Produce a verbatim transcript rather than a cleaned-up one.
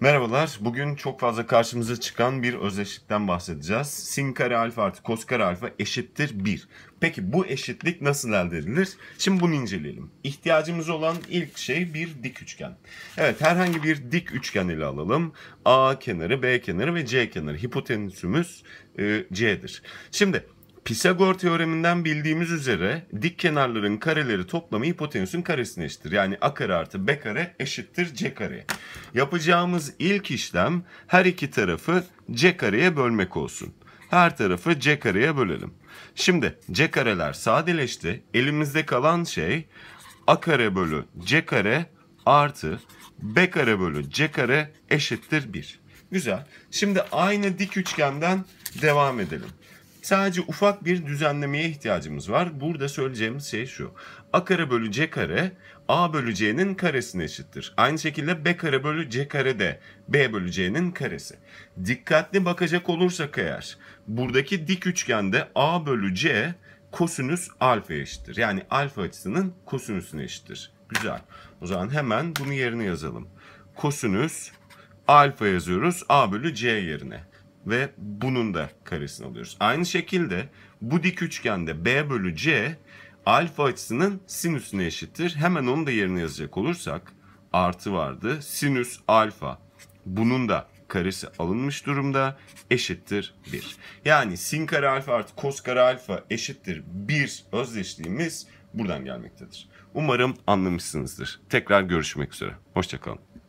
Merhabalar. Bugün çok fazla karşımıza çıkan bir özdeşlikten bahsedeceğiz. Sin kare alfa artı kos kare alfa eşittir bir. Peki bu eşitlik nasıl elde edilir? Şimdi bunu inceleyelim. İhtiyacımız olan ilk şey bir dik üçgen. Evet, herhangi bir dik üçgen ile alalım. A kenarı, B kenarı ve C kenarı. Hipotenüsümüz e, C'dir. Şimdi Pisagor teoreminden bildiğimiz üzere dik kenarların kareleri toplamı hipotenüsün karesine eşittir. Yani a kare artı b kare eşittir c kare. Yapacağımız ilk işlem her iki tarafı c kareye bölmek olsun. Her tarafı c kareye bölelim. Şimdi c kareler sadeleşti. Elimizde kalan şey a kare bölü c kare artı b kare bölü c kare eşittir bir. Güzel. Şimdi aynı dik üçgenden devam edelim. Sadece ufak bir düzenlemeye ihtiyacımız var. Burada söyleyeceğimiz şey şu. A kare bölü c kare a bölü c'nin karesine eşittir. Aynı şekilde b kare bölü c kare de b bölü c'nin karesi. Dikkatli bakacak olursak eğer buradaki dik üçgende a bölü c kosinüs alfa eşittir. Yani alfa açısının kosinüsüne eşittir. Güzel. O zaman hemen bunu yerine yazalım. Kosinüs alfa yazıyoruz a bölü c yerine. Ve bunun da karesini alıyoruz. Aynı şekilde bu dik üçgende b bölü c alfa açısının sinüsüne eşittir. Hemen onu da yerine yazacak olursak artı vardı. Sinüs alfa bunun da karesi alınmış durumda eşittir bir. Yani sin kare alfa artı kos kare alfa eşittir bir özdeşliğimiz buradan gelmektedir. Umarım anlamışsınızdır. Tekrar görüşmek üzere. Hoşça kalın.